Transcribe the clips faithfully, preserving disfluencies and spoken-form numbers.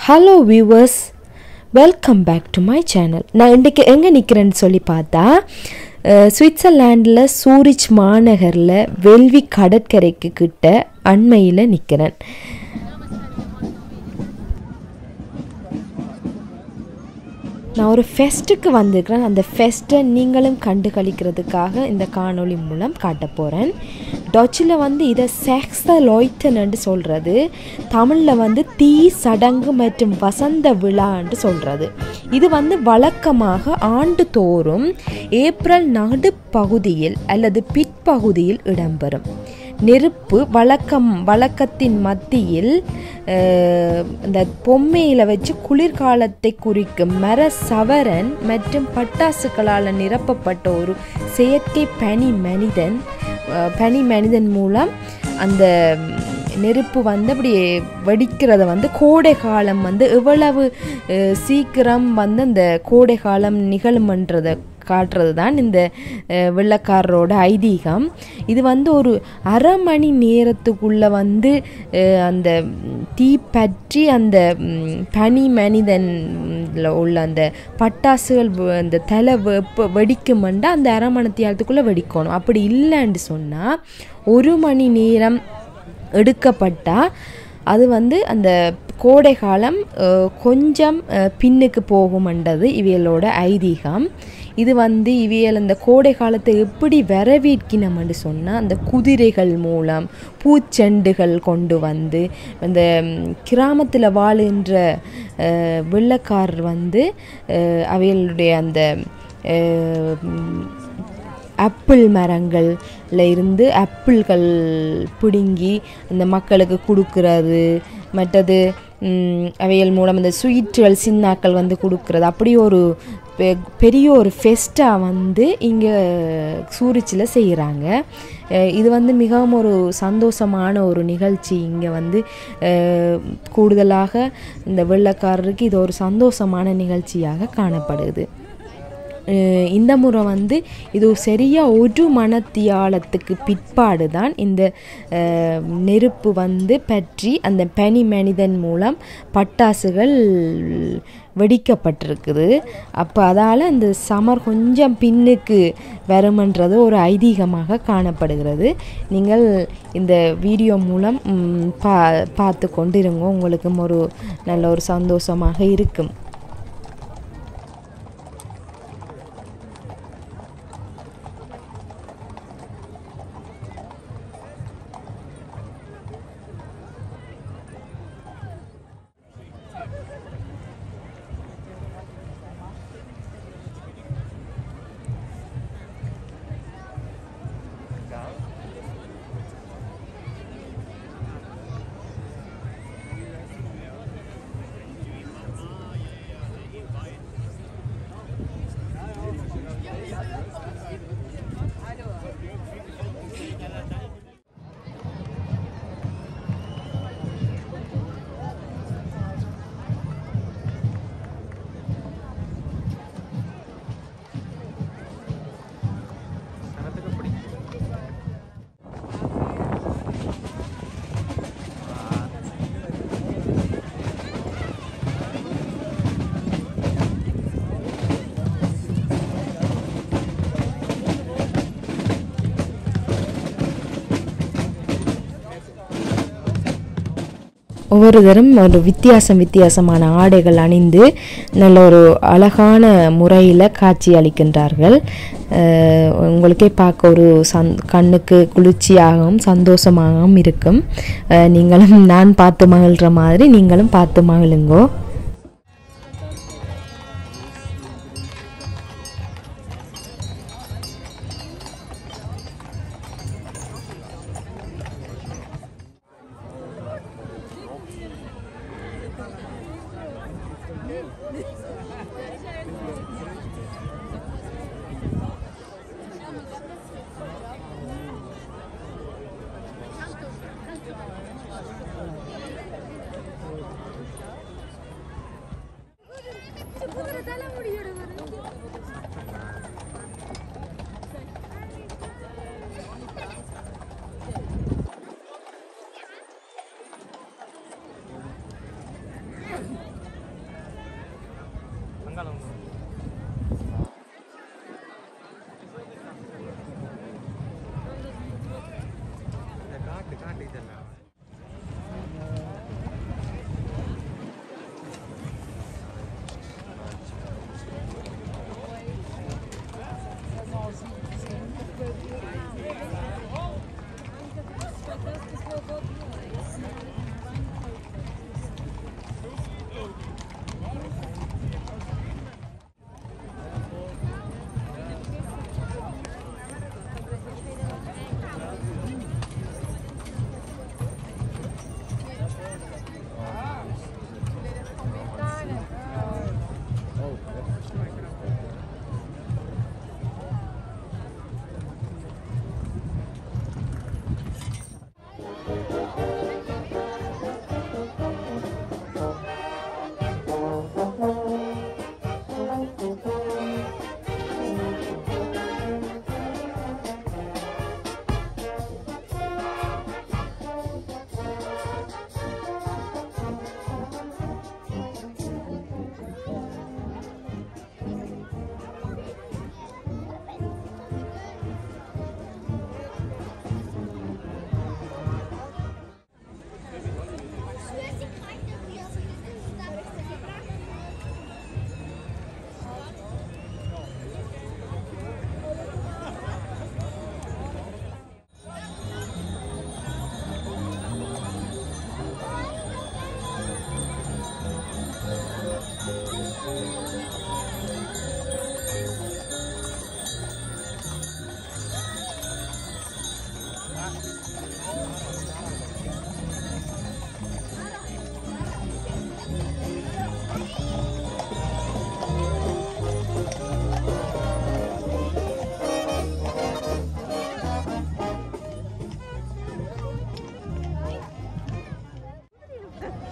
Hello viewers, welcome back to my channel. நான் இன்றைக்கு எங்கே நிற்கிறேன்னு சொல்லி பார்த்தா சுவிட்சர்லாண்டில் சூரிச் மாநகரில் வெல்வி கடற்கரைக்கு கிட்ட அண்மையில் நிற்கிறேன். நான் ஒரு ஃபெஸ்ட்டுக்கு வந்திருக்கிறேன். அந்த ஃபெஸ்ட்டை நீங்களும் கண்டு கழிக்கிறதுக்காக இந்த காணொளி மூலம் காட்ட போகிறேன். டச்சில் வந்து இதை செக்ஸலோய்டன் சொல்கிறது, தமிழில் வந்து தீ சடங்கு மற்றும் வசந்த விழான்னு சொல்கிறது. இது வந்து வழக்கமாக ஆண்டுதோறும் ஏப்ரல் நடுப்பகுதியில் அல்லது பிற்பகுதியில் இடம்பெறும். நெருப்பு வழக்கம் வழக்கத்தின் மத்தியில் இந்த பொம்மையில் வச்சு குளிர்காலத்தை குறிக்கும் மர சவரன் மற்றும் பட்டாசுகளால் நிரப்பப்பட்ட ஒரு செயற்கை பனி மனிதன் பனி மனிதன் மூலம் அந்த நெருப்பு வந்து அப்படி வெடிக்கிறத வந்து கோடை காலம் வந்து எவ்வளவு சீக்கிரம் வந்து அந்த கோடை காலம் நிகழும்ன்றதை காட்டுறது தான் இந்த வெள்ளக்காரரோட ஐதீகம். இது வந்து ஒரு அரை மணி நேரத்துக்குள்ளே வந்து அந்த தீ பற்றி அந்த பனி மனிதனில் உள்ள அந்த பட்டாசுகள் அந்த தலை வெப்ப வெடிக்குமெண்டா அந்த அரை மணி நேரத்துக்குள்ளே வெடிக்கணும். அப்படி இல்லைன்னு சொன்னால் ஒரு மணி நேரம் எடுக்கப்பட்டால் அது வந்து அந்த கோடை காலம் கொஞ்சம் பின்னுக்கு போகும்ன்றது இவைகளோட ஐதீகம். இது வந்து இவையல் அந்த கோடை காலத்தை எப்படி வரவேற்கினோம்னு சொன்னால் அந்த குதிரைகள் மூலம் பூச்செண்டுகள் கொண்டு வந்து அந்த கிராமத்தில் வாழுகின்ற வெள்ளக்காரர் வந்து அவைகளுடைய அந்த ஆப்பிள் மரங்களில் இருந்து ஆப்பிள்கள் பிடுங்கி அந்த மக்களுக்கு கொடுக்கறது, மற்றது அவைகள் மூலம் அந்த ஸ்வீட்டுகள் சின்னாக்கள் வந்து கொடுக்கறது, அப்படி ஒரு பெரிய ஒரு ஃபெஸ்ட்டாக வந்து இங்கே சூரிச்சில் செய்கிறாங்க. இது வந்து மிகவும் ஒரு சந்தோஷமான ஒரு நிகழ்ச்சி. இங்கே வந்து கூடுதலாக இந்த வெள்ளக்காரருக்கு இது ஒரு சந்தோஷமான நிகழ்ச்சியாக காணப்படுது. இந்த முறை வந்து இது சரியாக ஒரு மணத்தியாலத்துக்கு பிற்பாடு தான் இந்த நெருப்பு வந்து பற்றி அந்த பனி மனிதன் மூலம் பட்டாசுகள் வெடிக்கப்பட்டிருக்குது. அப்போ அதால் இந்த சமர் கொஞ்சம் பின்னுக்கு வருமன்றது ஒரு ஐதீகமாக காணப்படுகிறது. நீங்கள் இந்த வீடியோ மூலம் பா பார்த்து கொண்டு இருங்க, உங்களுக்கும் ஒரு நல்ல ஒரு சந்தோஷமாக இருக்கும். ஒவ்வொரு தரம் ஒரு வித்தியாசம் வித்தியாசமான ஆடைகள் அணிந்து நல்ல ஒரு அழகான முறையில் காட்சி அளிக்கின்றார்கள். உங்களுக்கே பார்க்க ஒரு சந் கண்ணுக்கு குளிர்ச்சியாகவும் சந்தோஷமாகவும் இருக்கும். நீங்களும் நான் பார்த்து மகிழ்கிற மாதிரி நீங்களும் பார்த்து மகிழுங்கோ.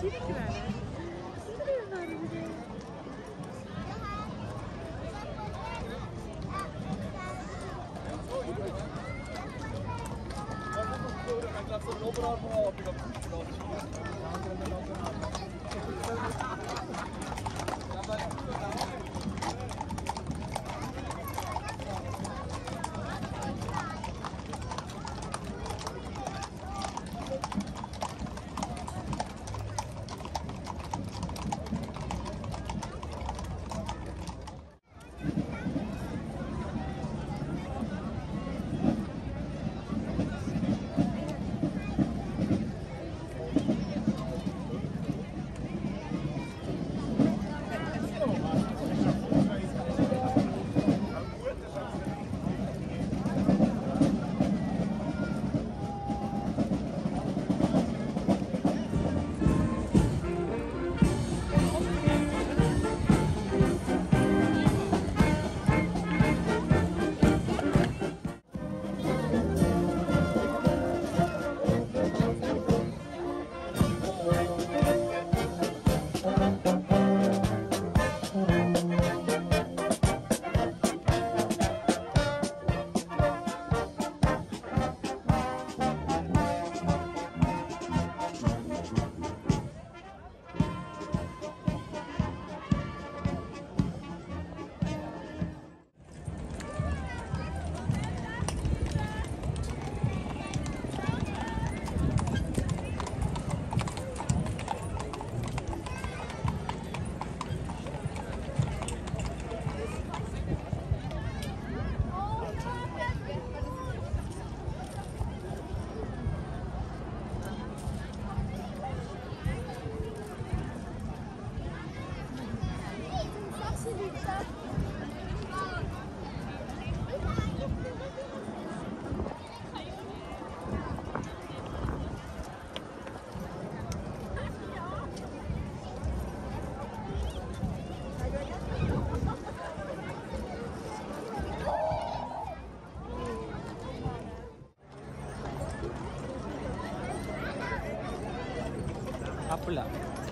Apple.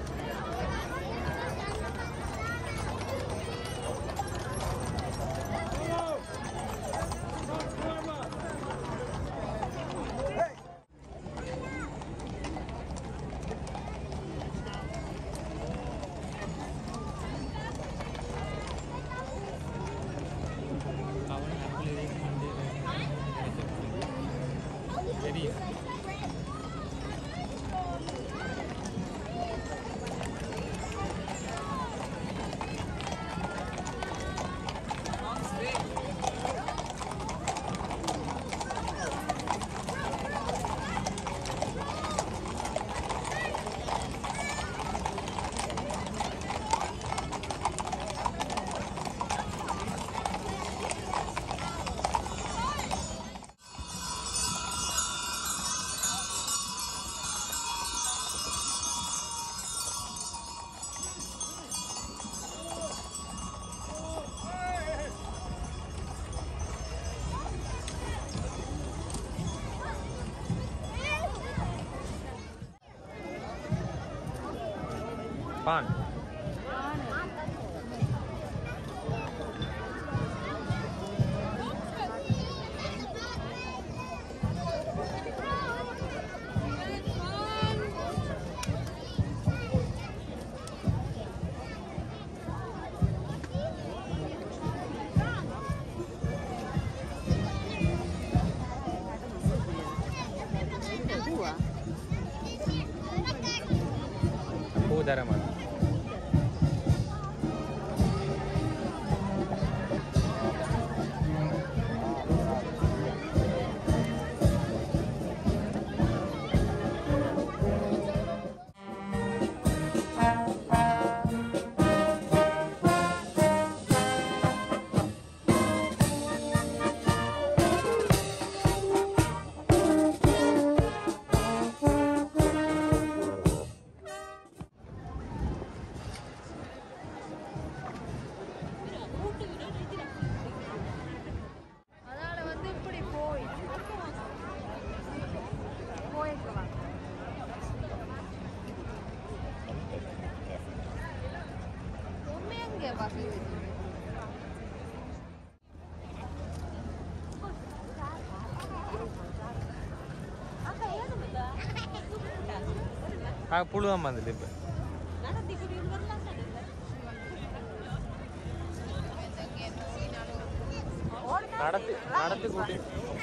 Pan. Udara mana? புழுவாம வந்துட்டு இப்போ நடத்தி நடத்தி கூட்டி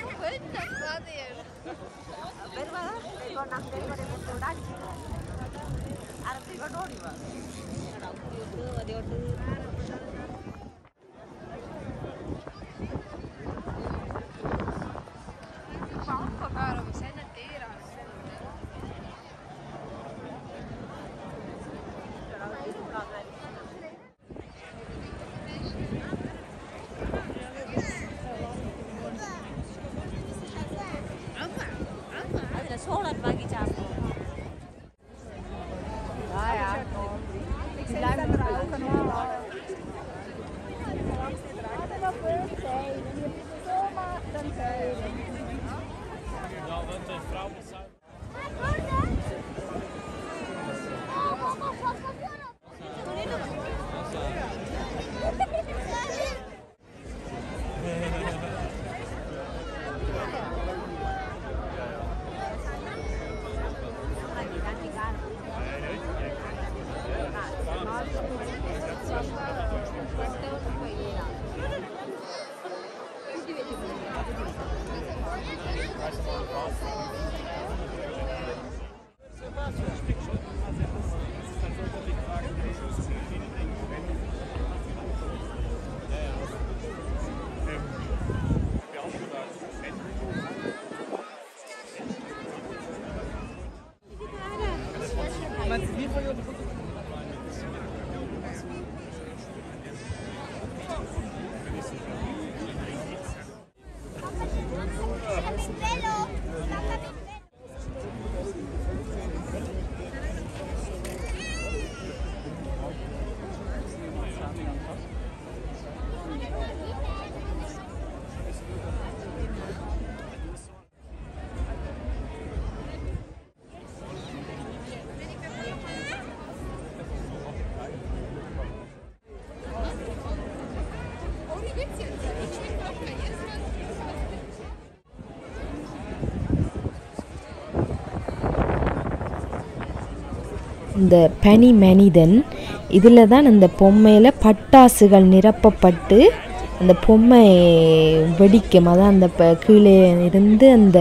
இந்த பனி மனிதன் இதில் தான் அந்த பொம்மையில் பட்டாசுகள் நிரப்பப்பட்டு அந்த பொம்மை வெடிக்கும். அதான் அந்த ப கீழே இருந்து அந்த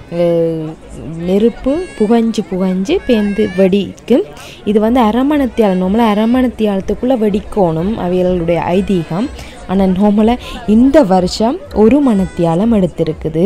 நெருப்பு புகஞ்சு புகஞ்சு பேந்து வெடிக்கும். இது வந்து அரமணத்தியால் நோமலாக அரமணத்தியாலத்துக்குள்ளே வெடிக்கணும் அவைகளுடைய ஐதீகம். ஆனால் நோமலாக இந்த வருஷம் ஒரு மணத்தியாலம் எடுத்திருக்குது.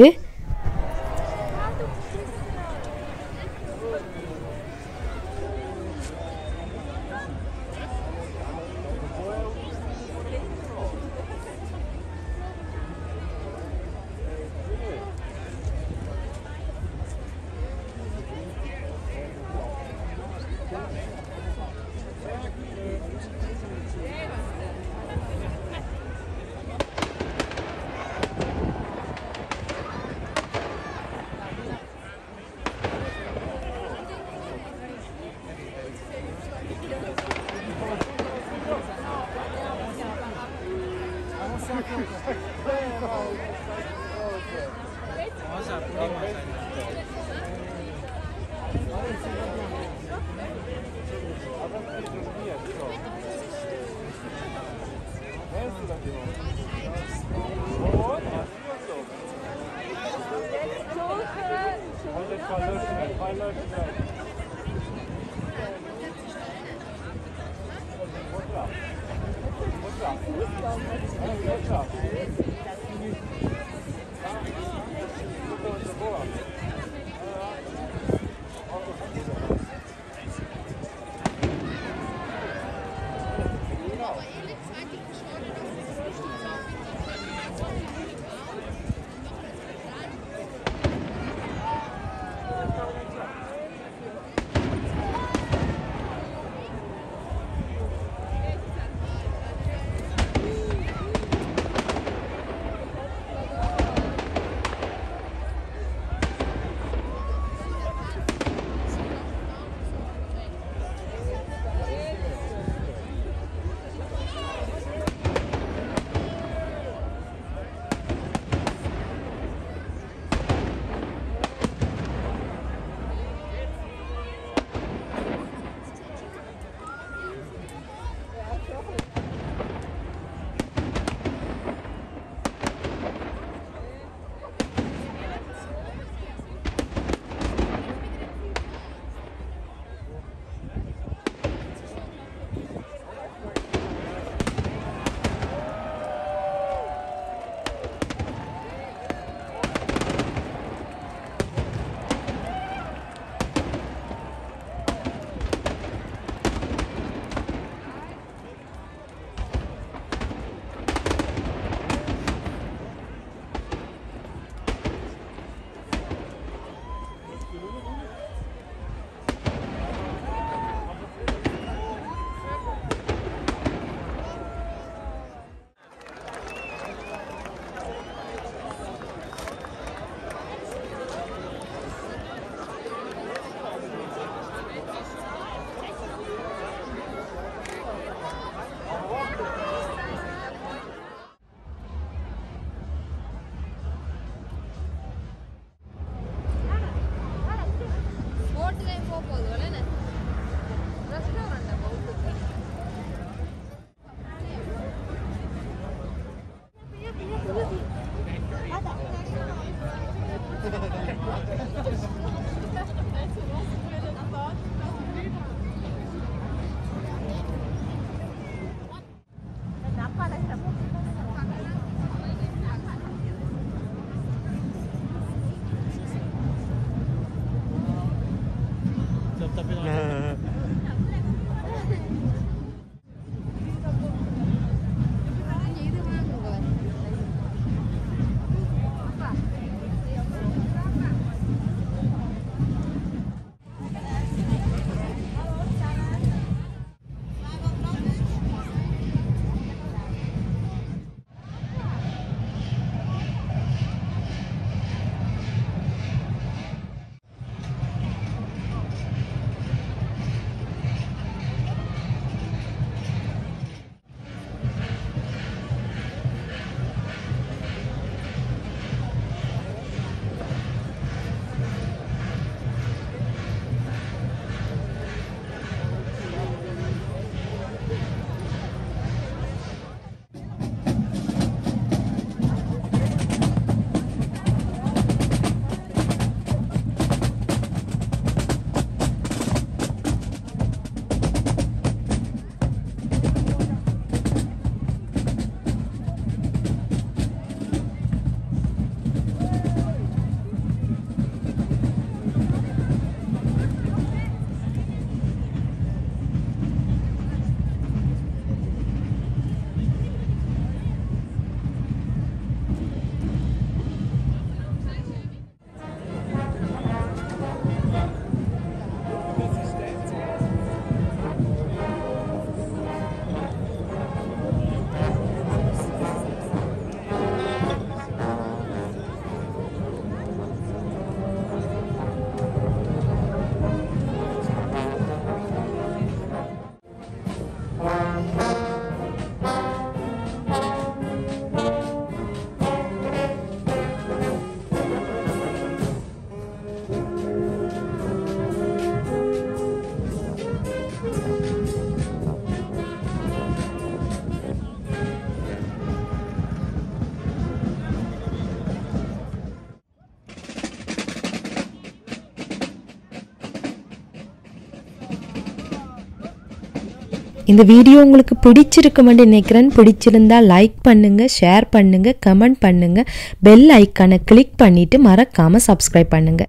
இந்த வீடியோ உங்களுக்கு பிடிச்சிருக்குமென்னு நினைக்கிறேன். பிடிச்சிருந்தா லைக் பண்ணுங்க, ஷேர் பண்ணுங்க, கமெண்ட் பண்ணுங்க, பெல் ஐக்கானை கிளிக் பண்ணிட்டு மறக்காம சப்ஸ்கிரைப் பண்ணுங்க.